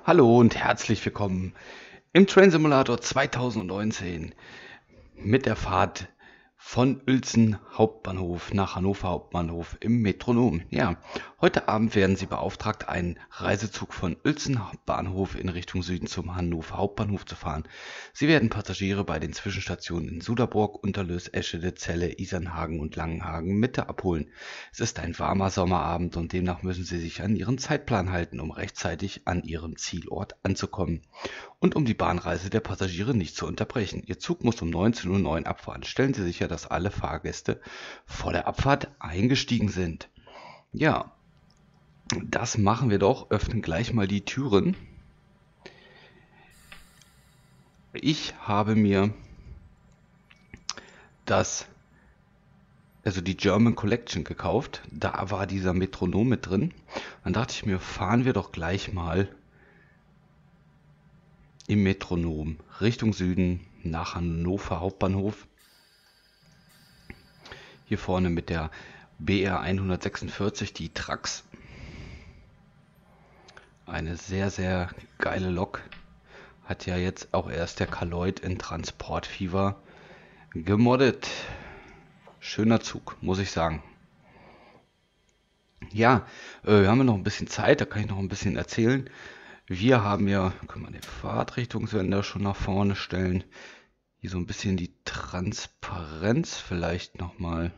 Hallo und herzlich willkommen im Train Simulator 2019 mit der Fahrt von Uelzen Hauptbahnhof nach Hannover Hauptbahnhof im Metronom. Ja, heute Abend werden Sie beauftragt, einen Reisezug von Uelzen Bahnhof in Richtung Süden zum Hannover Hauptbahnhof zu fahren. Sie werden Passagiere bei den Zwischenstationen in Suderburg, Unterlöß, Eschede, Celle, Isernhagen und Langenhagen Mitte abholen. Es ist ein warmer Sommerabend und demnach müssen Sie sich an Ihren Zeitplan halten, um rechtzeitig an Ihrem Zielort anzukommen und um die Bahnreise der Passagiere nicht zu unterbrechen. Ihr Zug muss um 19:09 Uhr abfahren. Stellen Sie sicher, dass alle Fahrgäste vor der Abfahrt eingestiegen sind. Ja, das machen wir doch. Öffnen gleich mal die Türen. Ich habe mir die German Collection gekauft. Da war dieser Metronom mit drin. Dann dachte ich mir, fahren wir doch gleich mal im Metronom Richtung Süden nach Hannover Hauptbahnhof. Hier vorne mit der BR 146, die Trax. Eine sehr, sehr geile Lok. Hat ja jetzt auch erst der Kaloid in Transportfieber gemoddet. Schöner Zug, muss ich sagen. Ja, wir haben noch ein bisschen Zeit, da kann ich noch ein bisschen erzählen. Wir haben ja, können wir den Fahrtrichtungswender schon nach vorne stellen. Hier so ein bisschen die Transparenz vielleicht nochmal.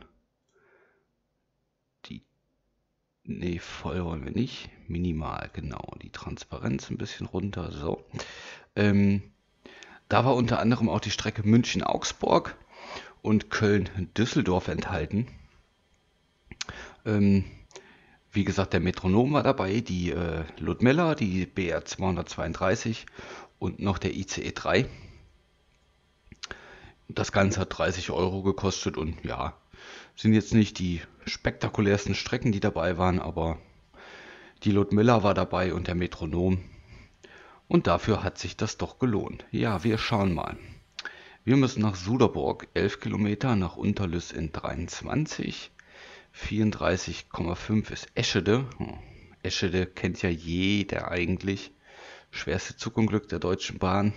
Nee, voll wollen wir nicht. Minimal, genau. Die Transparenz ein bisschen runter. So. Da war unter anderem auch die Strecke München-Augsburg und Köln-Düsseldorf enthalten. Wie gesagt, der Metronom war dabei, die Ludmilla, die BR 232 und noch der ICE 3. Das Ganze hat 30 Euro gekostet und ja, sind jetzt nicht die spektakulärsten Strecken, die dabei waren, aber die Ludmilla war dabei und der Metronom. Und dafür hat sich das doch gelohnt. Ja, wir schauen mal. Wir müssen nach Suderburg, 11 Kilometer, nach Unterlüß in 23. 34,5 ist Eschede. Eschede kennt ja jeder eigentlich. Schwerste Zugunglück der Deutschen Bahn.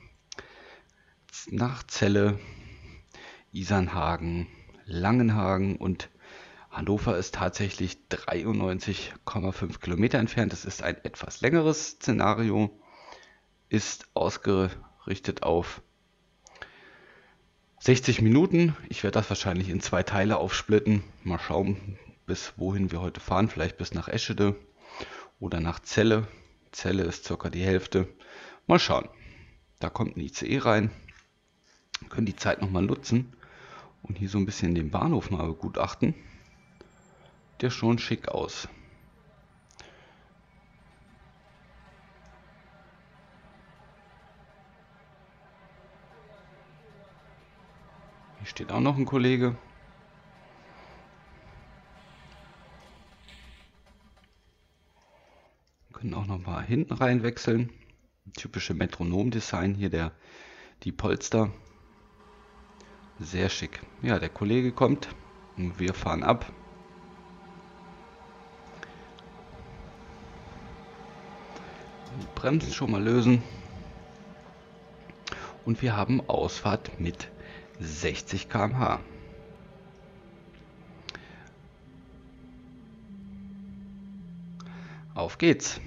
Nach Celle, Isernhagen, Langenhagen und Hannover ist tatsächlich 93,5 Kilometer entfernt. Das ist ein etwas längeres Szenario, ist ausgerichtet auf 60 Minuten. Ich werde das wahrscheinlich in 2 Teile aufsplitten. Mal schauen, bis wohin wir heute fahren. Vielleicht bis nach Eschede oder nach Celle. Celle ist circa die Hälfte. Mal schauen. Da kommt ein ICE rein. Wir können die Zeit nochmal nutzen und hier so ein bisschen den Bahnhof mal begutachten. Der schon schick aus. Hier steht auch noch ein Kollege. Wir können auch noch mal hinten rein wechseln. Typische Metronom-Design hier, die Polster. Sehr schick. Ja, der Kollege kommt und wir fahren ab. Die Bremsen schon mal lösen. Und wir haben Ausfahrt mit 60 km/h. Auf geht's.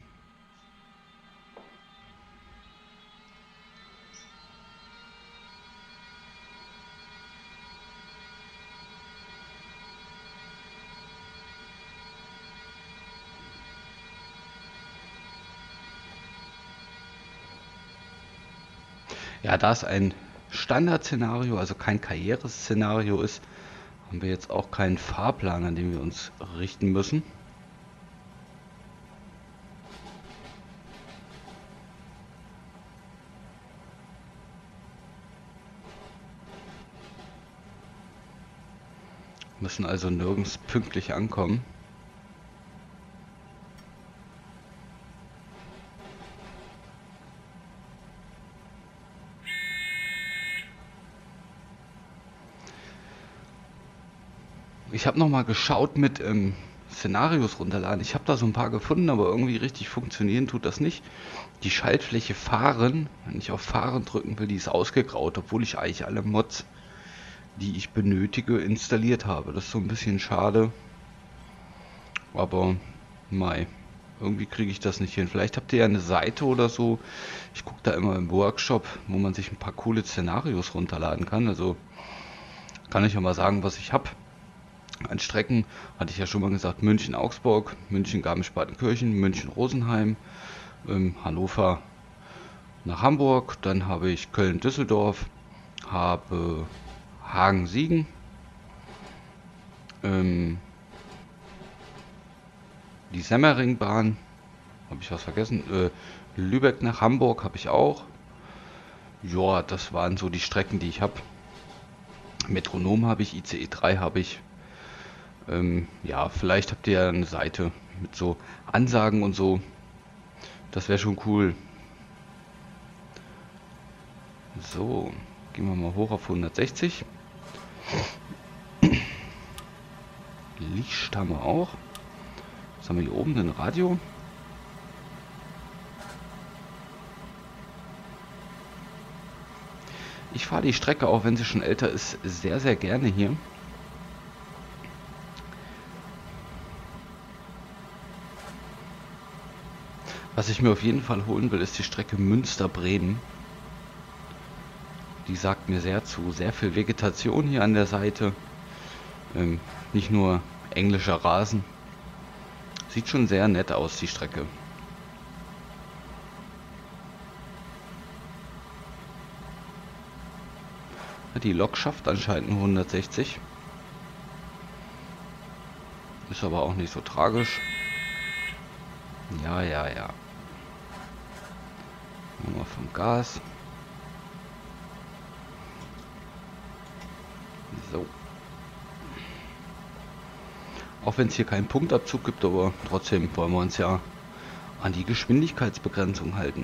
Ja, da es ein Standardszenario, also kein Karriereszenario ist, haben wir jetzt auch keinen Fahrplan, an dem wir uns richten müssen. Müssen also nirgends pünktlich ankommen. Ich habe noch mal geschaut mit Szenarios runterladen. Ich habe da so ein paar gefunden, aber irgendwie richtig funktionieren tut das nicht. Die Schaltfläche Fahren, wenn ich auf Fahren drücken will, die ist ausgegraut, obwohl ich eigentlich alle Mods, die ich benötige, installiert habe. Das ist so ein bisschen schade. Aber mei, irgendwie kriege ich das nicht hin. Vielleicht habt ihr ja eine Seite oder so. Ich gucke da immer im Workshop, wo man sich ein paar coole Szenarios runterladen kann. Also kann ich ja mal sagen, was ich habe. An Strecken hatte ich ja schon mal gesagt, München-Augsburg, München-Garmisch-Partenkirchen, München-Rosenheim, Hannover nach Hamburg, dann habe ich Köln-Düsseldorf, habe Hagen-Siegen, die Semmeringbahn, habe ich was vergessen, Lübeck nach Hamburg habe ich auch. Ja, das waren so die Strecken, die ich habe. Metronom habe ich, ICE 3 habe ich. Ja, vielleicht habt ihr ja eine Seite mit so Ansagen und so. Das wäre schon cool. So, gehen wir mal hoch auf 160. Licht haben wir auch. Was haben wir hier oben? Ein Radio. Ich fahre die Strecke, auch wenn sie schon älter ist, sehr, sehr gerne hier. Was ich mir auf jeden Fall holen will, ist die Strecke Münster-Bremen. Die sagt mir sehr zu. Sehr viel Vegetation hier an der Seite. Nicht nur englischer Rasen. Sieht schon sehr nett aus, die Strecke. Die Lok schafft anscheinend nur 160. Ist aber auch nicht so tragisch. Ja, ja, ja. Nochmal vom Gas. So. Auch wenn es hier keinen Punktabzug gibt, aber trotzdem wollen wir uns ja an die Geschwindigkeitsbegrenzung halten.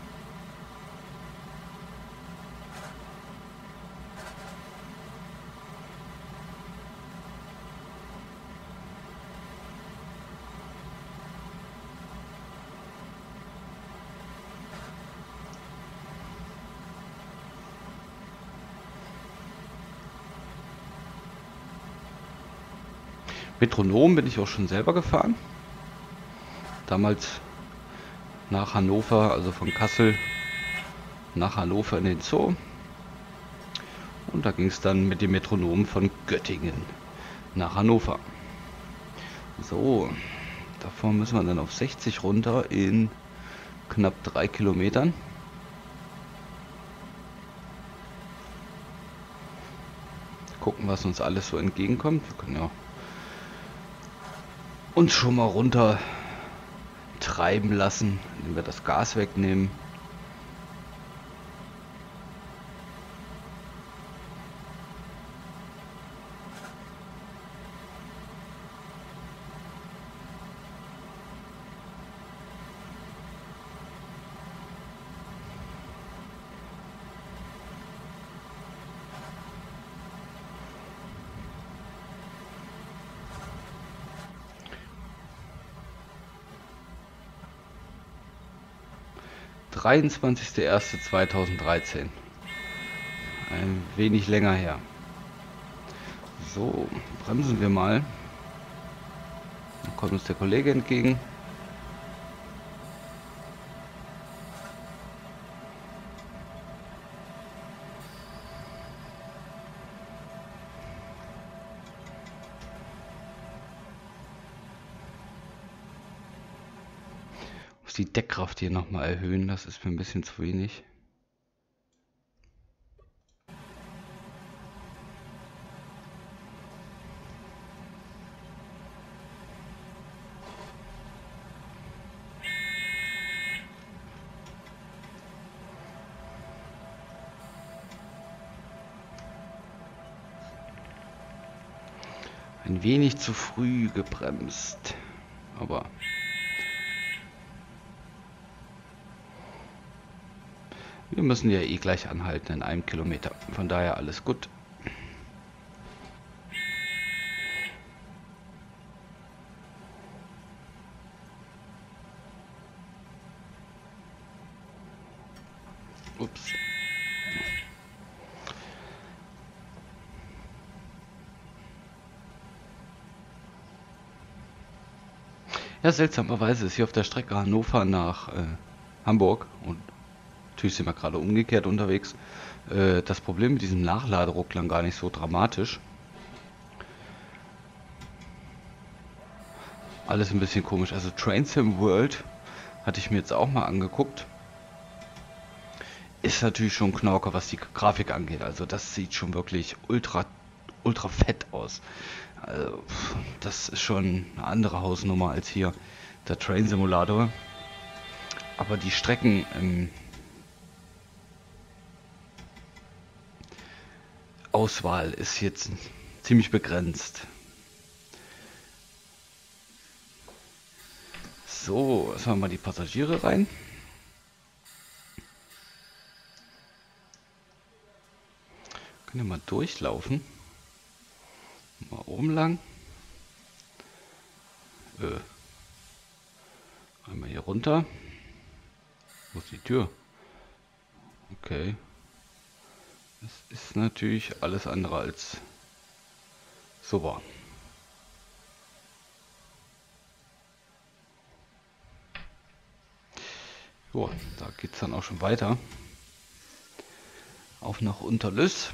Metronom bin ich auch schon selber gefahren. Damals nach Hannover, also von Kassel nach Hannover in den Zoo. Und da ging es dann mit dem Metronom von Göttingen nach Hannover. So, davor müssen wir dann auf 60 runter in knapp 3 Kilometern. Gucken, was uns alles so entgegenkommt. Wir können ja uns schon mal runter treiben lassen, indem wir das Gas wegnehmen. (23.01.2013). Ein wenig länger her. So, bremsen wir mal. Dann kommt uns der Kollege entgegen. Die Deckkraft hier nochmal erhöhen, das ist mir ein bisschen zu wenig. Ein wenig zu früh gebremst, aber wir müssen ja eh gleich anhalten in 1 Kilometer. Von daher alles gut. Ups. Ja, seltsamerweise ist hier auf der Strecke Hannover nach Hamburg, und natürlich sind wir gerade umgekehrt unterwegs, das Problem mit diesem Nachladerucklang gar nicht so dramatisch. Alles ein bisschen komisch. Also Train Sim World hatte ich mir jetzt auch mal angeguckt. Ist natürlich schon Knorke, was die Grafik angeht. Also das sieht schon wirklich ultra fett aus. Also das ist schon eine andere Hausnummer als hier der Train Simulator. Aber die Strecken Auswahl ist jetzt ziemlich begrenzt. So, jetzt haben wir mal die Passagiere rein. Können wir mal durchlaufen. Mal oben lang. Einmal hier runter. Wo ist die Tür? Okay. Das ist natürlich alles andere als super. So, da geht es dann auch schon weiter. Auf nach Unterlüss.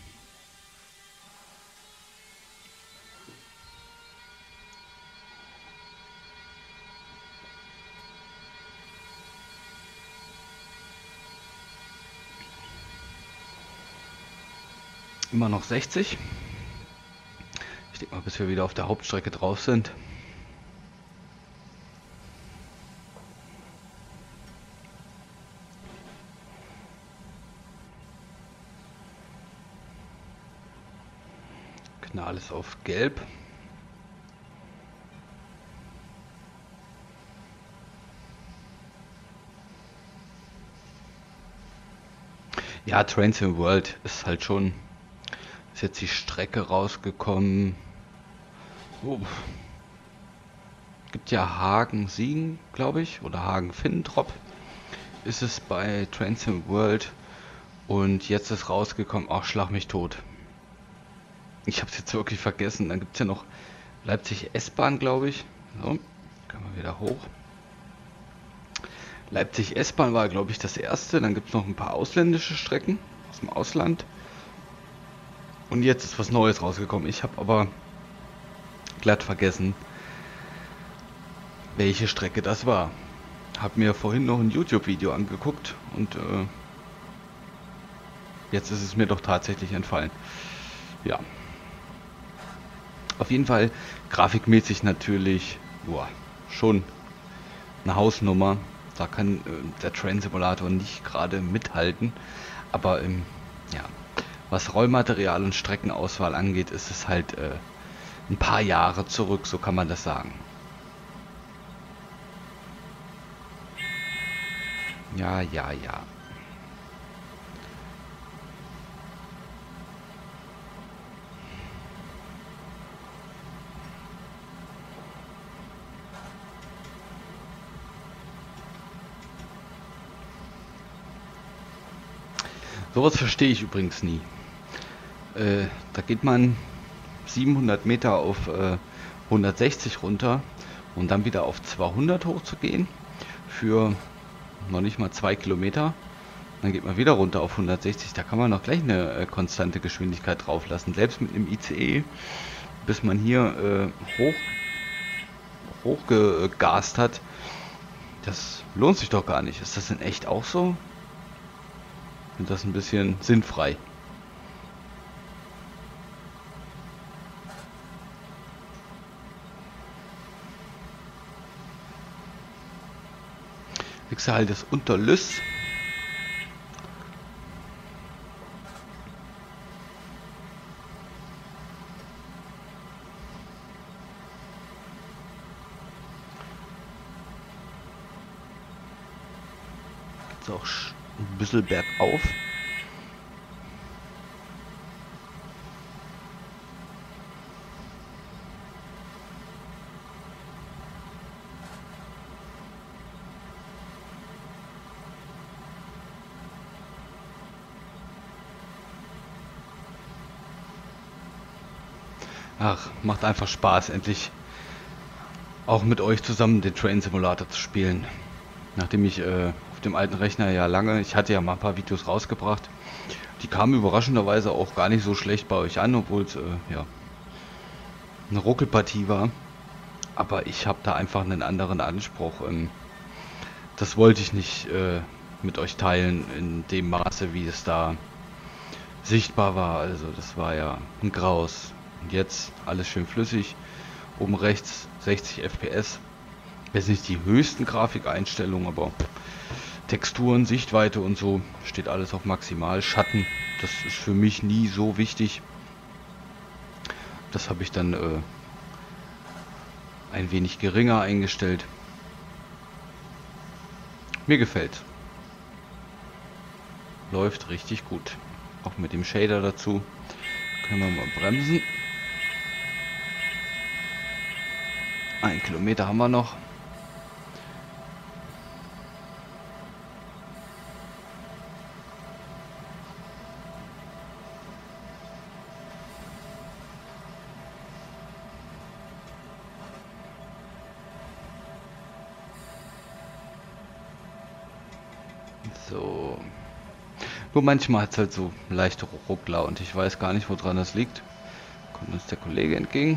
Immer noch 60. Ich denke mal, bis wir wieder auf der Hauptstrecke drauf sind. Knall ist auf Gelb. Ja, Train Sim World ist halt schon. Ist jetzt die Strecke rausgekommen. Oh. Gibt ja Hagen-Siegen, glaube ich, oder Hagen-Finnentrop. Ist es bei Train Sim World. Und jetzt ist rausgekommen, ach, schlag mich tot. Ich habe es jetzt wirklich vergessen. Dann gibt es ja noch Leipzig S-Bahn, glaube ich. So, können wir wieder hoch. Leipzig S-Bahn war, glaube ich, das erste. Dann gibt es noch ein paar ausländische Strecken aus dem Ausland. Und jetzt ist was Neues rausgekommen. Ich habe aber glatt vergessen, welche Strecke das war. Habe mir vorhin noch ein YouTube-Video angeguckt und jetzt ist es mir doch tatsächlich entfallen. Ja. Auf jeden Fall grafikmäßig natürlich schon eine Hausnummer. Da kann der Train Simulator nicht gerade mithalten. Aber ja, was Rollmaterial und Streckenauswahl angeht, ist es halt ein paar Jahre zurück, so kann man das sagen. Ja, ja, ja. Sowas verstehe ich übrigens nie. Da geht man 700 Meter auf 160 runter und dann wieder auf 200 hochzugehen für noch nicht mal 2 Kilometer. Dann geht man wieder runter auf 160. Da kann man noch gleich eine konstante Geschwindigkeit drauf lassen. Selbst mit einem ICE, bis man hier hochgegast hat. Das lohnt sich doch gar nicht. Ist das in echt auch so? Ich finde das ein bisschen sinnfrei. Nächster Halt ist Unterlüss. Geht's auch ein bisschen bergauf. Ach, macht einfach Spaß, endlich auch mit euch zusammen den Train Simulator zu spielen. Nachdem ich auf dem alten Rechner ja lange, ich hatte ja mal ein paar Videos rausgebracht, die kamen überraschenderweise auch gar nicht so schlecht bei euch an, obwohl es ja eine Ruckelpartie war. Aber ich habe da einfach einen anderen Anspruch. Das wollte ich nicht mit euch teilen in dem Maße, wie es da sichtbar war. Also das war ja ein Graus. Und jetzt alles schön flüssig. Oben rechts 60 FPS. Jetzt nicht die höchsten Grafikeinstellungen, aber Texturen, Sichtweite und so steht alles auf maximal. Schatten, das ist für mich nie so wichtig. Das habe ich dann ein wenig geringer eingestellt. Mir gefällt. Läuft richtig gut. Auch mit dem Shader dazu. Können wir mal bremsen. 1 Kilometer haben wir noch. So. Nur manchmal hat es halt so leichte Ruckler und ich weiß gar nicht, woran das liegt. Kommt uns der Kollege entgegen.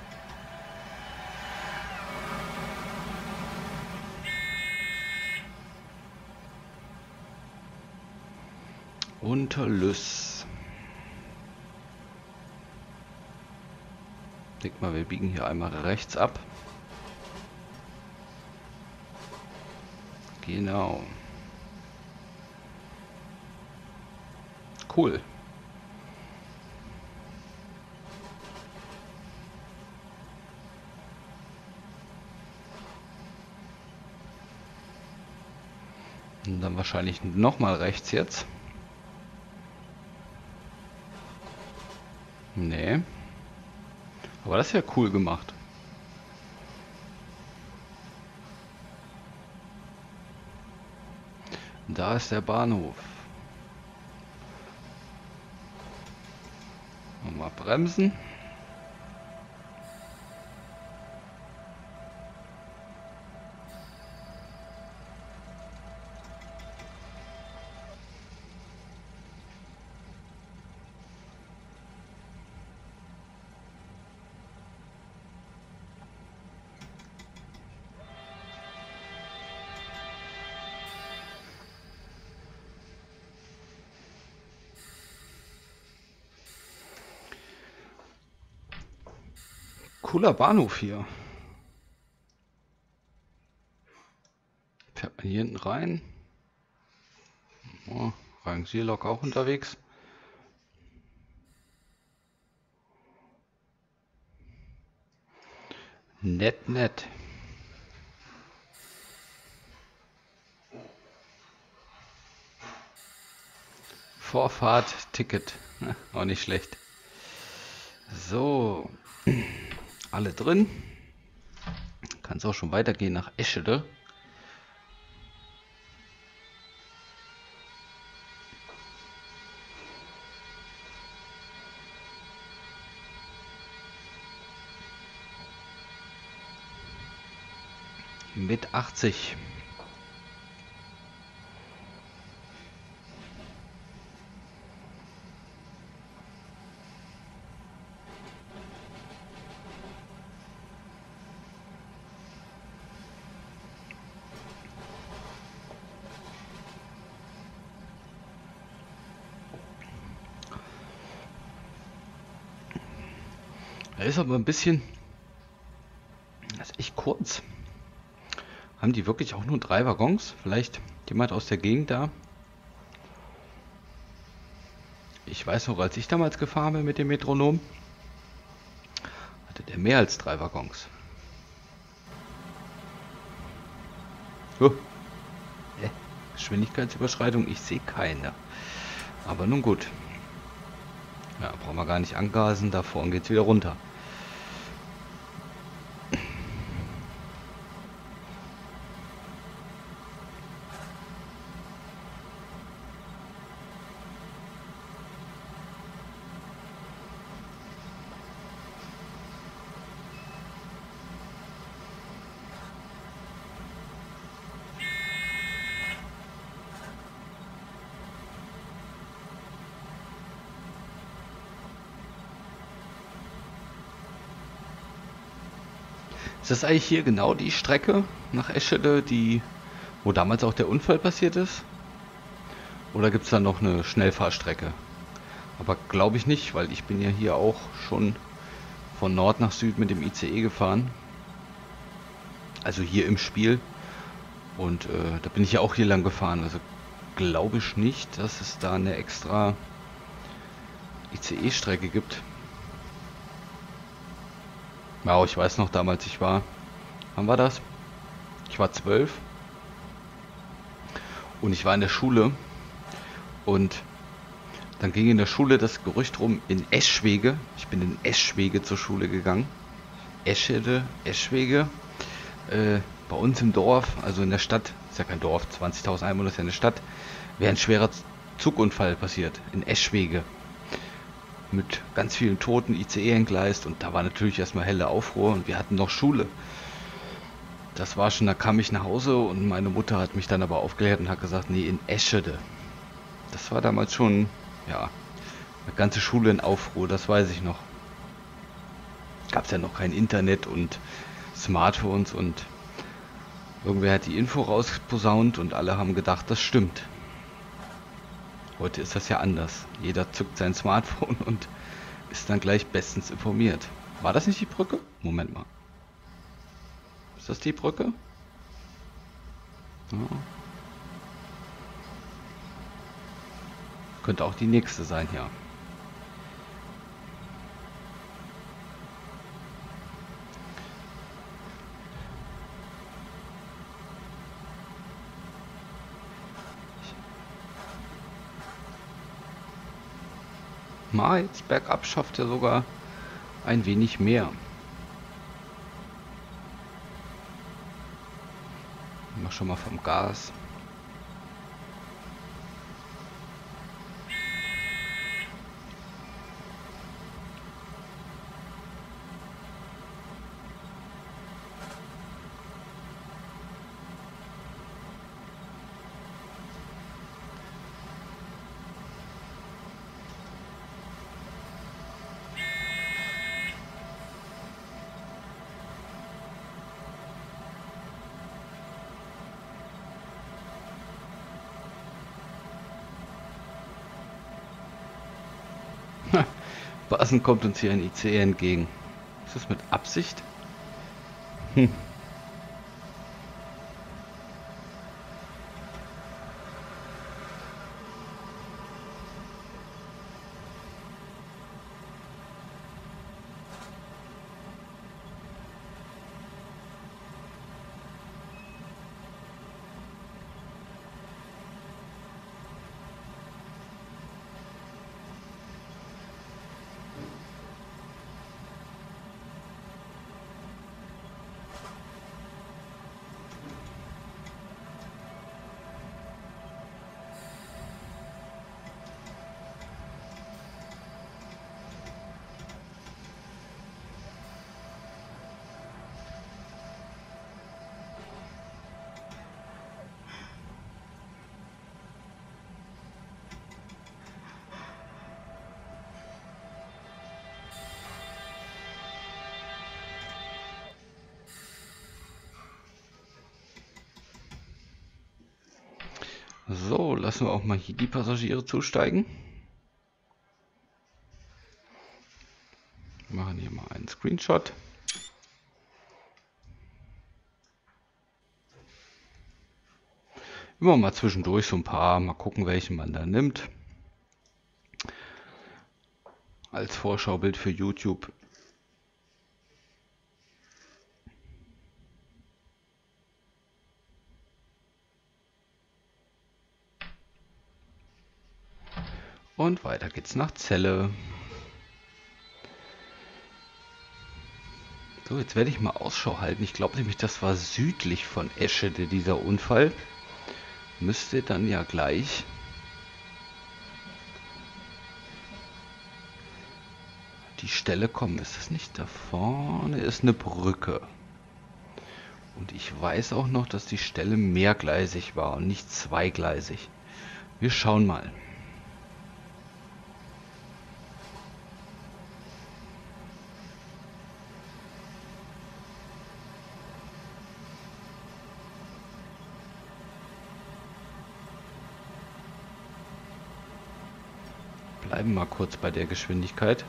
Unterlüss. Ich denke mal, wir biegen hier einmal rechts ab. Genau. Cool. Und dann wahrscheinlich nochmal rechts jetzt. Nee. Aber das ist ja cool gemacht. Da ist der Bahnhof. Mal bremsen. Cooler Bahnhof hier. Fährt man hier hinten rein? Oh, Rangierlok auch unterwegs. Nett, nett. Vorfahrt, Ticket. Auch nicht schlecht. So. Alle drin. Kann es auch schon weitergehen nach Eschede. Mit 80. Er ist aber ein bisschen. Das ist echt kurz. Haben die wirklich auch nur 3 Waggons? Vielleicht jemand aus der Gegend da? Ich weiß noch, als ich damals gefahren bin mit dem Metronom, hatte der mehr als 3 Waggons. Oh. Geschwindigkeitsüberschreitung, ich sehe keine. Aber nun gut. Ja, brauchen wir gar nicht angasen, da vorne geht es wieder runter. Ist das eigentlich hier genau die Strecke nach Eschede, wo damals auch der Unfall passiert ist? Oder gibt es da noch eine Schnellfahrstrecke? Aber glaube ich nicht, weil ich bin ja hier auch schon von Nord nach Süd mit dem ICE gefahren. Also hier im Spiel. Und da bin ich ja auch hier lang gefahren. Also glaube ich nicht, dass es da eine extra ICE-Strecke gibt. Ja, ich weiß noch damals, wann war das? Ich war 12 und ich war in der Schule und dann ging in der Schule das Gerücht rum in Eschwege. Ich bin in Eschwege zur Schule gegangen. Eschede, Eschwege. Bei uns im Dorf, also in der Stadt, ist ja kein Dorf, 20.000 Einwohner ist ja eine Stadt, wäre ein schwerer Zugunfall passiert. In Eschwege. Mit ganz vielen Toten, ICE entgleist und da war natürlich erstmal helle Aufruhr und wir hatten noch Schule. Das war schon, da kam ich nach Hause und meine Mutter hat mich dann aber aufgeklärt und hat gesagt, nee, in Eschede. Das war damals schon, ja, eine ganze Schule in Aufruhr, das weiß ich noch. Gab es ja noch kein Internet und Smartphones und irgendwer hat die Info rausposaunt und alle haben gedacht, das stimmt. Heute ist das ja anders. Jeder zückt sein Smartphone und ist dann gleich bestens informiert. War das nicht die Brücke? Moment mal. Ist das die Brücke? Ja. Könnte auch die nächste sein, ja. Jetzt bergab schafft er sogar ein wenig mehr. Ich mach schon mal vom Gas. Basen kommt uns hier ein ICE entgegen. Ist das mit Absicht? Hm. So, lassen wir auch mal hier die Passagiere zusteigen. Wir machen hier mal einen Screenshot. Immer mal zwischendurch so ein paar, mal gucken, welchen man da nimmt. Als Vorschaubild für YouTube. Und weiter geht's nach Celle. So, jetzt werde ich mal Ausschau halten. Ich glaube nämlich, das war südlich von Eschede, dieser Unfall. Müsste dann ja gleich die Stelle kommen. Ist das nicht da vorne? Ist eine Brücke. Und ich weiß auch noch, dass die Stelle mehrgleisig war und nicht zweigleisig. Wir schauen mal. Bleiben mal kurz bei der Geschwindigkeit.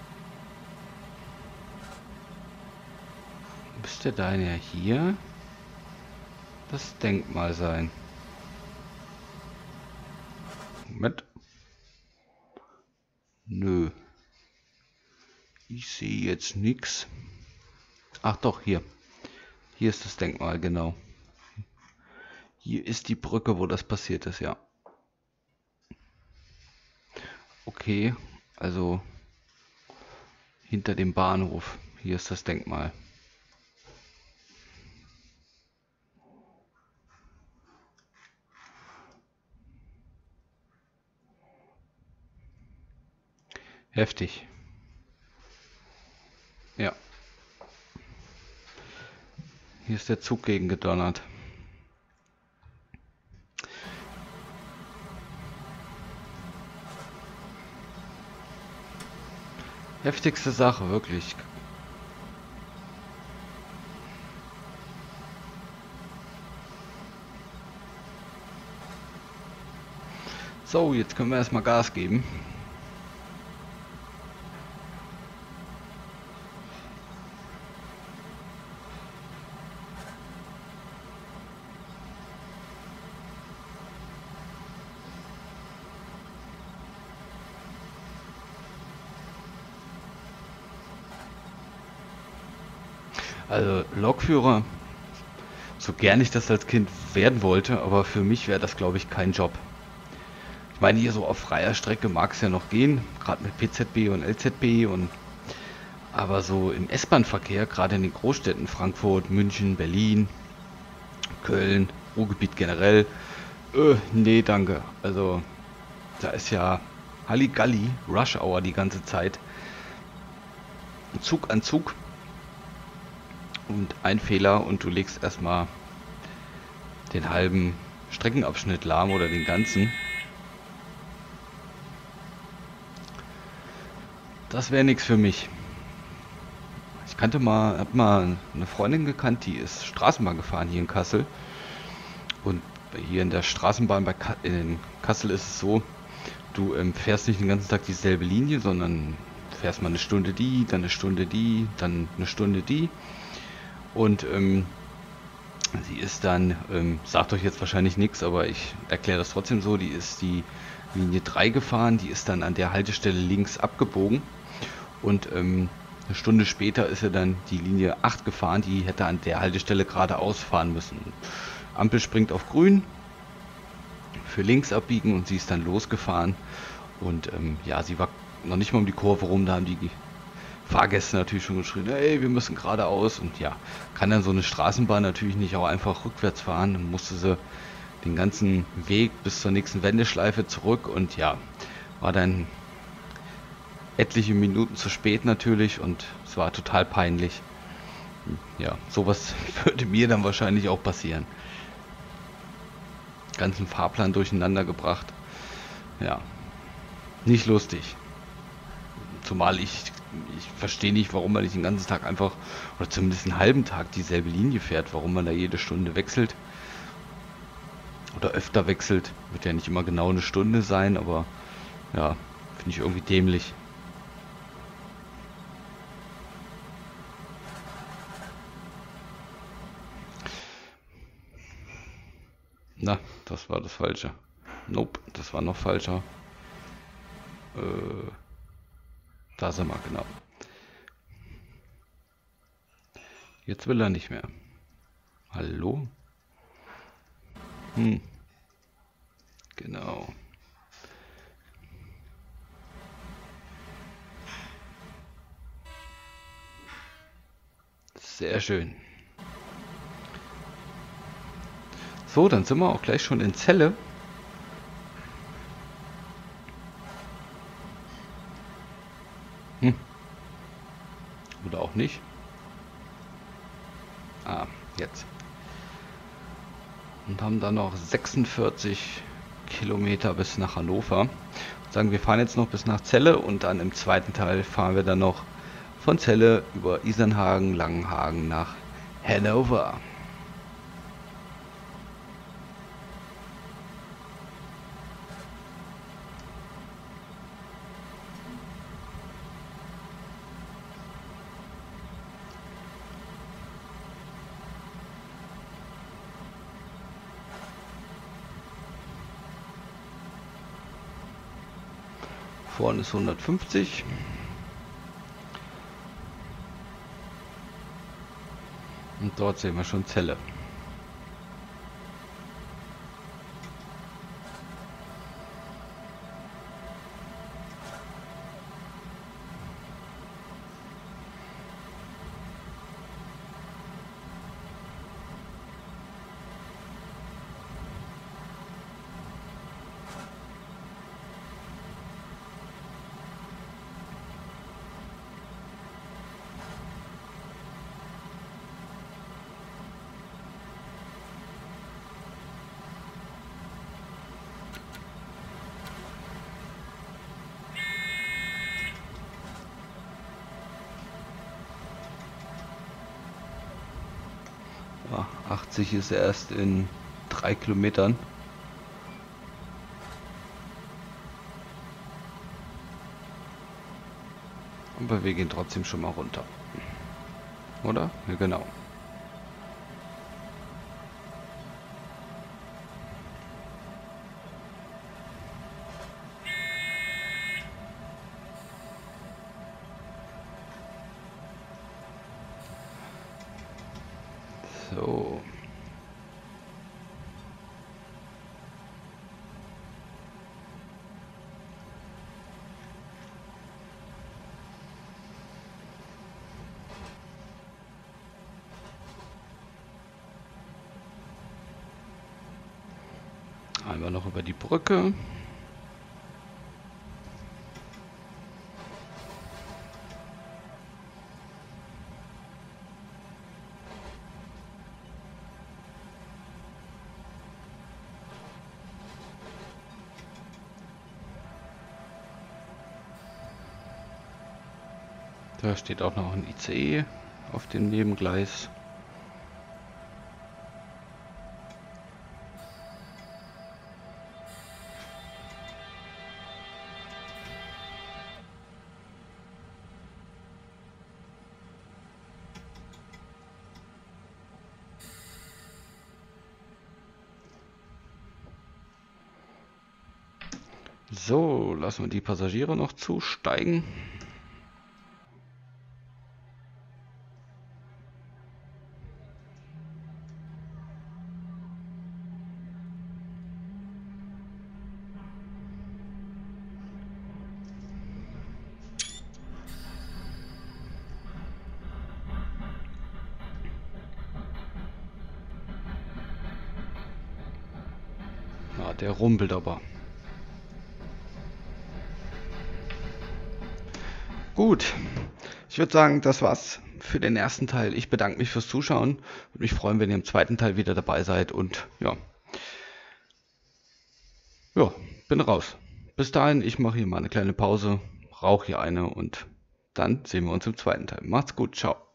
Müsste dann ja hier das Denkmal sein. Moment. Nö. Ich sehe jetzt nichts. Ach doch, hier. Hier ist das Denkmal, genau. Hier ist die Brücke, wo das passiert ist, ja. Okay, also hinter dem Bahnhof. Hier ist das Denkmal. Heftig. Ja. Hier ist der Zug gegen gedonnert. Heftigste Sache, wirklich. So, jetzt können wir erstmal Gas geben. Also Lokführer, so gern ich das als Kind werden wollte, aber für mich wäre das, glaube ich, kein Job. Ich meine, hier so auf freier Strecke mag es ja noch gehen, gerade mit PZB und LZB aber so im S-Bahn-Verkehr, gerade in den Großstädten Frankfurt, München, Berlin, Köln, Ruhrgebiet generell, nee, danke. Also da ist ja Halligalli, Rush Hour die ganze Zeit, Zug an Zug und ein Fehler und du legst erstmal den halben Streckenabschnitt lahm oder den ganzen. Das wäre nichts für mich. Ich hab mal eine Freundin gekannt, die ist Straßenbahn gefahren hier in Kassel. Und hier in der Straßenbahn in Kassel ist es so, du fährst nicht den ganzen Tag dieselbe Linie, sondern fährst mal eine Stunde die, dann eine Stunde die, dann eine Stunde die. Und sie ist dann, sagt euch jetzt wahrscheinlich nichts, aber ich erkläre das trotzdem so, die ist die Linie 3 gefahren, die ist dann an der Haltestelle links abgebogen und eine Stunde später ist er dann die Linie 8 gefahren, die hätte an der Haltestelle geradeaus fahren müssen. Ampel springt auf grün, für links abbiegen und sie ist dann losgefahren und ja, sie war noch nicht mal um die Kurve rum, da haben die Fahrgäste natürlich schon geschrien, hey, wir müssen geradeaus und ja, kann dann so eine Straßenbahn natürlich nicht auch einfach rückwärts fahren, dann musste sie den ganzen Weg bis zur nächsten Wendeschleife zurück und ja, war dann etliche Minuten zu spät natürlich und es war total peinlich. Ja, sowas würde mir dann wahrscheinlich auch passieren. Ganzen Fahrplan durcheinander gebracht. Ja, nicht lustig. Zumal ich verstehe nicht, warum man nicht den ganzen Tag einfach, oder zumindest einen halben Tag dieselbe Linie fährt, warum man da jede Stunde wechselt. Oder öfter wechselt. Wird ja nicht immer genau eine Stunde sein, aber ja, finde ich irgendwie dämlich. Na, das war das Falsche. Nope, das war noch falscher. Äh, Da sind wir, genau. Jetzt will er nicht mehr. Hallo? Hm, genau. Sehr schön. So, dann sind wir auch gleich schon in Celle. Hm, oder auch nicht. Ah, jetzt. Und haben dann noch 46 Kilometer bis nach Hannover. Sagen wir fahren jetzt noch bis nach Celle und dann im zweiten Teil fahren wir dann noch von Celle über Isernhagen, Langenhagen nach Hannover. Vorne ist 150. Und dort sehen wir schon Zelle. Ja, 80 ist erst in 3 Kilometern. Aber wir gehen trotzdem schon mal runter. Oder? Ja, genau. So. Einmal noch über die Brücke. Da steht auch noch ein ICE auf dem Nebengleis. So, lassen wir die Passagiere noch zusteigen. Ja, der rumpelt aber. Gut, ich würde sagen, das war's für den ersten Teil. Ich bedanke mich fürs Zuschauen. Würde mich freuen, wenn ihr im zweiten Teil wieder dabei seid. Und ja, bin raus. Bis dahin, ich mache hier mal eine kleine Pause, rauche hier eine und dann sehen wir uns im zweiten Teil. Macht's gut, ciao.